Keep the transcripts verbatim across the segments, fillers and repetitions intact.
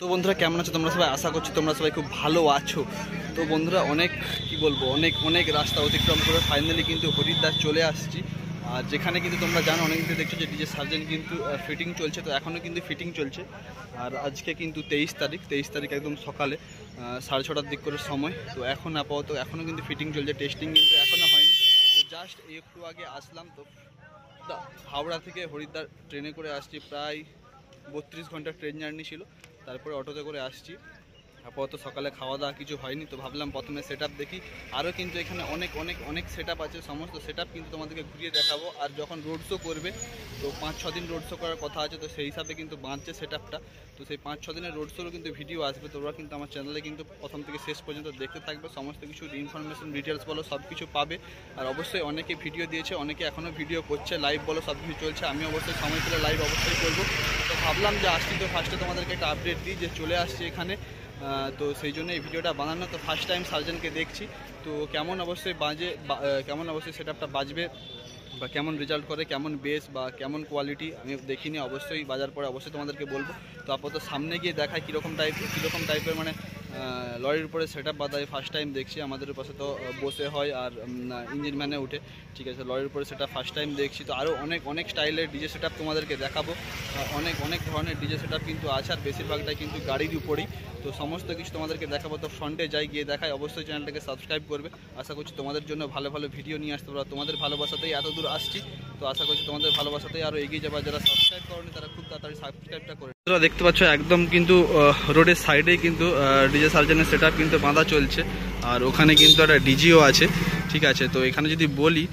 তো বন্ধুরা কেমন আছো তোমরা সবাই? আশা করছি তোমরা সবাই খুব ভালো আছো। তো বন্ধুরা অনেক কি বলবো অনেক অনেক রাস্তা অতিক্রম করে ফাইনালি কিন্তু হরিদ্বার চলে আসছি। আর যেখানে কিন্তু তোমরা জানো অনেক দিন দেখছো যে ডিজে সার্জেন কিন্তু ফিটিং চলছে, তো এখনও কিন্তু ফিটিং চলছে। আর আজকে কিন্তু তেইশ তারিখ তেইশ তারিখ একদম সকালে সাড়ে ছটার দিক করে সময়। তো এখন আপাতত এখনও কিন্তু ফিটিং চলছে, টেস্টিং কিন্তু এখনও হয়নি। তো জাস্ট একটু আগে আসলাম। তো হাওড়া থেকে হরিদ্বার ট্রেনে করে আসছি, প্রায় বত্রিশ ঘন্টা ট্রেন জার্নি ছিল। তারপরে অটোতে করে আসছি। আপাতত সকালে খাওয়া দাওয়া কিছু হয়নি, তো ভাবলাম প্রথমে সেট আপ দেখি। আরও কিন্তু এখানে অনেক অনেক অনেক সেট আপ আছে, সমস্ত সেট আপ কিন্তু তোমাদেরকে ঘুরিয়ে দেখাবো। আর যখন রোড শো করবে তো পাঁচ ছ দিন রোড শো করার কথা আছে, তো সেই হিসাবে কিন্তু বাঁধছে সেট আপটা। তো সেই পাঁচ ছ দিনের রোড শোরও কিন্তু ভিডিও আসবে, তোমরা কিন্তু আমার চ্যানেলে কিন্তু প্রথম থেকে শেষ পর্যন্ত দেখতে থাকবে। সমস্ত কিছু ইনফরমেশন ডিটেলস বলো সব কিছু পাবে। আর অবশ্যই অনেকে ভিডিও দিয়েছে, অনেকে এখনও ভিডিও করছে, লাইভ বলো সব কিছু চলছে। আমি অবশ্যই সময় পেলে লাইভ অবশ্যই করবো। তো ভাবলাম যে আসছি তো ফার্স্টে তোমাদেরকে একটা আপডেট দিই যে চলে আসছি এখানে। তো সেই জন্য এই ভিডিওটা বানানো। তো ফার্স্ট টাইম সার্জেনকে দেখছি, তো কেমন অবশ্যই বাজে কেমন অবশ্যই সেট আপটা বাজবে বা কেমন রেজাল্ট করে, কেমন বেস বা কেমন কোয়ালিটি আমি দেখিনি, অবশ্যই বাজার পরে অবশ্যই তোমাদেরকে বলবো। তো আপাতত সামনে গিয়ে দেখায় কীরকম টাইপ কীরকম টাইপের মানে লরির উপরে সেট আপ বাঁধায় ফার্স্ট টাইম দেখছি। আমাদের পাশে তো বসে হয় আর ইঞ্জিন ম্যানে উঠে, ঠিক আছে। লরির উপরে সেটা ফার্স্ট টাইম দেখছি। তো আরও অনেক অনেক স্টাইলের ডিজে সেট আপ তোমাদেরকে দেখাবো। অনেক অনেক ধরনের ডিজে সেট আপ কিন্তু আছে, আর বেশিরভাগটাই কিন্তু গাড়ির উপরেই। তো সমস্ত কিছু তোমাদেরকে দেখাবো। তো ফ্রন্টে যাই, গিয়ে দেখাই। অবশ্যই চ্যানেলটাকে সাবস্ক্রাইব করবে। আশা করছি তোমাদের জন্য ভালো ভালো ভিডিও নিয়ে আসতে পারবো। তোমাদের ভালোবাসাতেই এত দূর আসছি, তো আশা করছি তোমাদের ভালোবাসাতেই আরও এগিয়ে যাবে। যারা সাবস্ক্রাইব করেনি তারা খুব তাড়াতাড়ি সাবস্ক্রাইবটা করে। তোমরা দেখতে পাচ্ছ একদম কিন্তু রোডের সাইডেই কিন্তু ডিজে সার্জেনের সেট আপ কিন্তু বাঁধা চলছে। আর ওখানে কিন্তু একটা ডিজিও আছে, ঠিক আছে। তো এখানে যদি বলি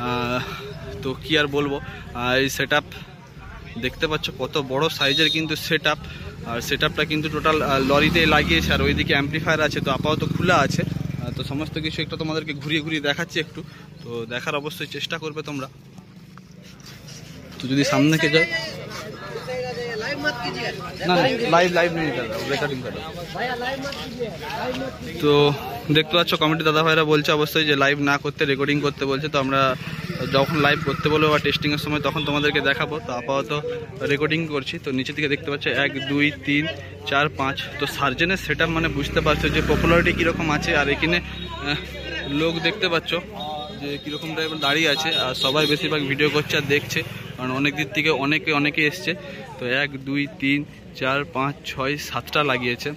তো কি আর বলবো, এই সেট আপ দেখতে পাচ্ছ কত বড় সাইজের কিন্তু সেট আপ। আর সেট আপটা কিন্তু টোটাল লরিতে লাগিয়েছে, আর ওইদিকে অ্যাম্পলিফায়ার আছে, তো আপাতত খোলা আছে। তো সমস্ত কিছু একটু তোমাদেরকে ঘুরিয়ে ঘুরিয়ে দেখাচ্ছি একটু, তো দেখার অবশ্যই চেষ্টা করবে তোমরা। তো যদি সামনে কে যায় না লাইভ লাইভ নেই রেকর্ডিং করে। তো দেখতে পাচ্ছ কমিটি দাদা ভাইরা বলছে অবশ্যই যে লাইভ না করতে রেকর্ডিং করতে বলছে। তো আমরা যখন লাইভ করতে বলবো বা টেস্টিংয়ের সময় তখন তোমাদেরকে দেখাবো। তো আপাতত রেকর্ডিং করছি। তো নিচের দিকে দেখতে পাচ্ছ এক দুই তিন চার পাঁচ। তো সার্জেনের সেট আপ মানে বুঝতে পারছো যে পপুলারিটি কীরকম আছে। আর এখানে লোক দেখতে পাচ্ছ যে কীরকম টাইপের দাঁড়িয়ে আছে, আর সবাই বেশিরভাগ ভিডিও করছে আর দেখছে, কারণ অনেক দিক থেকে অনেকে অনেকে এসছে। তো এক দুই তিন চার পাঁচ ছয় সাতটা লাগিয়েছে,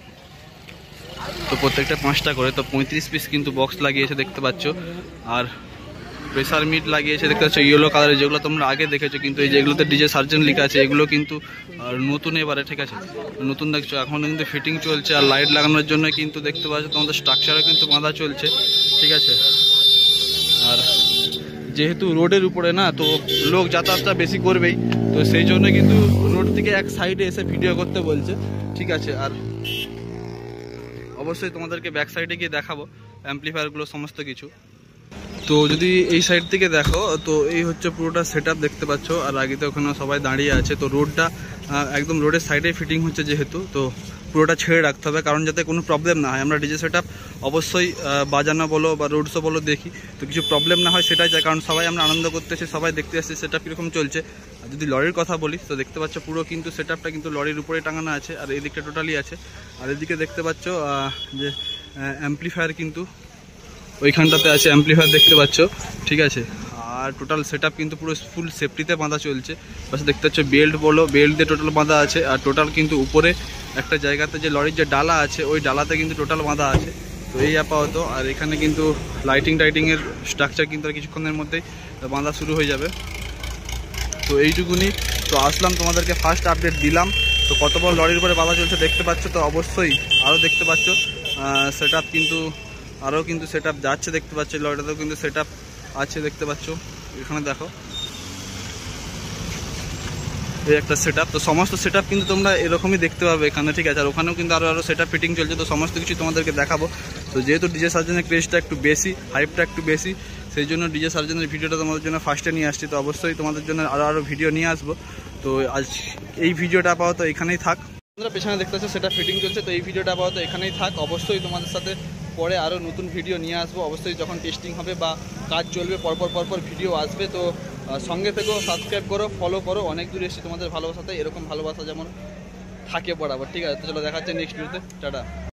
তো প্রত্যেকটা পাঁচটা করে। তো পঁয়ত্রিশ পিস কিন্তু বক্স লাগিয়েছে দেখতে পাচ্ছ। আর প্রেসার মিট লাগিয়েছে দেখতে পাচ্ছ ইয়েলো কালারের, যেগুলো তোমরা আগে দেখেছো। কিন্তু এই যেগুলোতে ডিজে সার্জেন লেখা আছে এগুলো কিন্তু নতুন এবারে, ঠিক আছে। নতুন দেখছো, এখন কিন্তু ফিটিং চলছে। আর লাইট লাগানোর জন্য কিন্তু দেখতে পাচ্ছ তোমাদের স্ট্রাকচারও কিন্তু বাঁধা চলছে, ঠিক আছে। আর যেহেতু রোডের উপরে না, তো লোক যাতায়াতটা বেশি করবেই, তো সেই জন্য কিন্তু রোড থেকে এক সাইডে এসে ভিডিও করতে বলছে, ঠিক আছে। আর অবশ্যই তোমাদেরকে ব্যাক সাইডে গিয়ে দেখাবো অ্যাম্পলিফায়ারগুলো সমস্ত কিছু। তো যদি এই সাইড থেকে দেখো, তো এই হচ্ছে পুরোটা সেট আপ দেখতে পাচ্ছ। আর আগে তো ওখানে সবাই দাঁড়িয়ে আছে। তো রোডটা একদম রোডের সাইডে ফিটিং হচ্ছে যেহেতু, তো পুরোটা ছেড়ে রাখতে হবে, কারণ যাতে কোনো প্রবলেম না হয়। আমরা ডিজে সেট আপ অবশ্যই বাজানো বলো বা রোড শো বলো দেখি, তো কিছু প্রবলেম না হয় সেটাই চাই, কারণ সবাই আমরা আনন্দ করতে এসে সবাই দেখতে আসছি সেট আপ কীরকম চলছে। আর যদি লরির কথা বলি তো দেখতে পাচ্ছ পুরো কিন্তু সেট আপটা কিন্তু লরির উপরে টাঙানো আছে, আর এই দিকটা টোটালি আছে। আর এদিকে দেখতে পাচ্ছ যে অ্যাম্পলিফায়ার কিন্তু ওইখানটাতে আছে, অ্যাম্পলিফায়ার দেখতে পাচ্ছ, ঠিক আছে। আর টোটাল সেট আপ কিন্তু পুরো ফুল সেফটিতে বাঁধা চলছে। বাস দেখতে পাচ্ছ বেল্ট বলো, বেল্ট দিয়ে টোটাল বাঁধা আছে। আর টোটাল কিন্তু উপরে একটা জায়গাতে যে লরির যে ডালা আছে ওই ডালাতে কিন্তু টোটাল বাঁধা আছে। তো এই আপাতত। আর এখানে কিন্তু লাইটিং টাইটিংয়ের স্ট্রাকচার কিন্তু আর কিছুক্ষণের মধ্যেই বাঁধা শুরু হয়ে যাবে। তো এইটুকুনি। তো আসলাম তোমাদেরকে ফার্স্ট আপডেট দিলাম। তো কত বড় লরির উপরে বাঁধা চলছে দেখতে পাচ্ছ। তো অবশ্যই আরও দেখতে পাচ্ছ সেট আপ কিন্তু আরও কিন্তু সেট আপ যাচ্ছে দেখতে পাচ্ছ। লরিটাতেও কিন্তু সেট আপ আছে দেখতে পাচ্ছ, এখানে দেখো এই একটা সেট আপ। তো সমস্ত সেট আপ কিন্তু তোমরা এরকমই দেখতে পাবে এখানে, ঠিক আছে। আর ওখানেও কিন্তু আরও আরও সেট আপ ফিটিং চলছে, তো সমস্ত কিছু তোমাদেরকে দেখাবো। তো যেহেতু ডিজে সার্জেনের ক্রেজটা একটু বেশি, হাইপটা একটু বেশি, সেই জন্য ডিজে সার্জেনের ভিডিওটা তোমাদের জন্য ফার্স্টে নিয়ে আসছি। তো অবশ্যই তোমাদের জন্য আরও আরও ভিডিও নিয়ে আসবো। তো আজ এই ভিডিওটা আপাতত এখানেই থাক। তোমরা পেছনে দেখতে পাচ্ছ সেটা ফিটিং চলছে, তো এই ভিডিওটা আপাতত এখানেই থাক। অবশ্যই তোমাদের সাথে পরে আরও নতুন ভিডিও নিয়ে আসবো। অবশ্যই যখন টেস্টিং হবে বা কাজ চলবে পরপর পরপর ভিডিও আসবে। তো সঙ্গে থেকেও সাবস্ক্রাইব করো, ফলো করো। অনেক দূর এসেছি তোমাদের ভালোবাসাতে, এরকম ভালোবাসা যেমন থাকে বরাবর। ঠিক আছে, তো চলো দেখাচ্ছে নেক্সট ভিডিওতে, টাটা।